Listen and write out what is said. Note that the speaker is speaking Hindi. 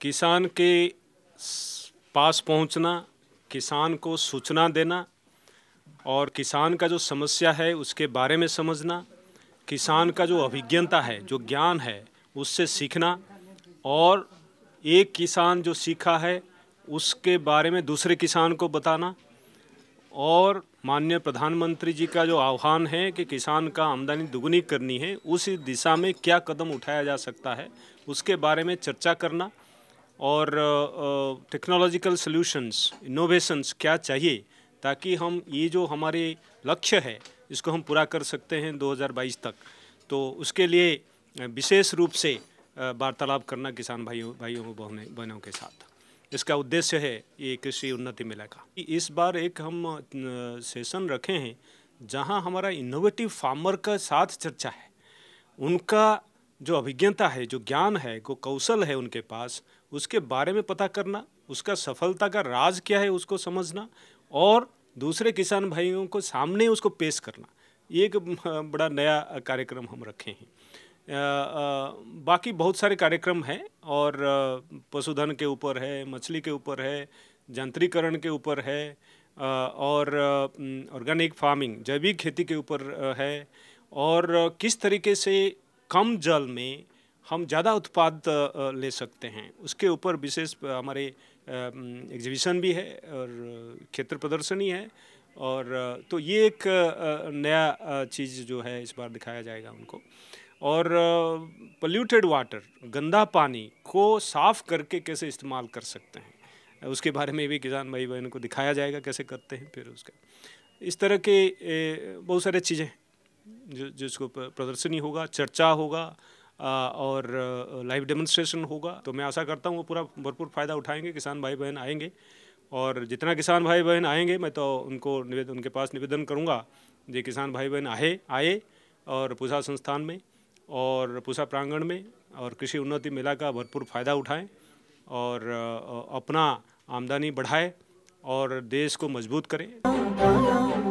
किसान के पास पहुंचना, किसान को सूचना देना और किसान का जो समस्या है उसके बारे में समझना, किसान का जो अभिज्ञता है, जो ज्ञान है, उससे सीखना और एक किसान जो सीखा है उसके बारे में दूसरे किसान को बताना और माननीय प्रधानमंत्री जी का जो आह्वान है कि किसान का आमदनी दुगनी करनी है, उस दिशा में क्या कदम उठाया जा सकता है उसके बारे में चर्चा करना और टेक्नोलॉजिकल सॉल्यूशंस, इनोवेशंस क्या चाहिए ताकि हम ये जो हमारे लक्ष्य है इसको हम पूरा कर सकते हैं 2022 तक। तो उसके लिए विशेष रूप से वार्तालाप करना किसान भाइयों बहनों के साथ, इसका उद्देश्य है ये कृषि उन्नति मेला का। इस बार एक हम सेशन रखे हैं जहां हमारा इनोवेटिव फार्मर का साथ चर्चा है, उनका जो अभिज्ञता है, जो ज्ञान है, जो कौशल है उनके पास, उसके बारे में पता करना, उसका सफलता का राज क्या है उसको समझना और दूसरे किसान भाइयों को सामने उसको पेश करना। ये एक बड़ा नया कार्यक्रम हम रखे हैं। बाकी बहुत सारे कार्यक्रम हैं और पशुधन के ऊपर है, मछली के ऊपर है, यंत्रीकरण के ऊपर है और ऑर्गेनिक फार्मिंग, जैविक खेती के ऊपर है और किस तरीके से कम जल में हम ज़्यादा उत्पाद ले सकते हैं उसके ऊपर विशेष हमारे एग्जीबिशन भी है और क्षेत्र प्रदर्शनी है। और तो ये एक नया चीज़ जो है इस बार दिखाया जाएगा उनको। और पोल्यूटेड वाटर, गंदा पानी को साफ़ करके कैसे इस्तेमाल कर सकते हैं उसके बारे में भी किसान भाई बहनों को दिखाया जाएगा कैसे करते हैं। फिर उसका इस तरह के बहुत सारे चीज़ें जिसको प्रदर्शनी होगा, चर्चा होगा और लाइव डेमोन्स्ट्रेशन होगा। तो मैं आशा करता हूँ वो पूरा भरपूर फ़ायदा उठाएंगे, किसान भाई बहन आएंगे और जितना किसान भाई बहन आएंगे मैं तो उनके पास निवेदन करूँगा जो किसान भाई बहन आए और पूसा संस्थान में और पूसा प्रांगण में और कृषि उन्नति मेला का भरपूर फ़ायदा उठाएं और अपना आमदनी बढ़ाएं और देश को मजबूत करें।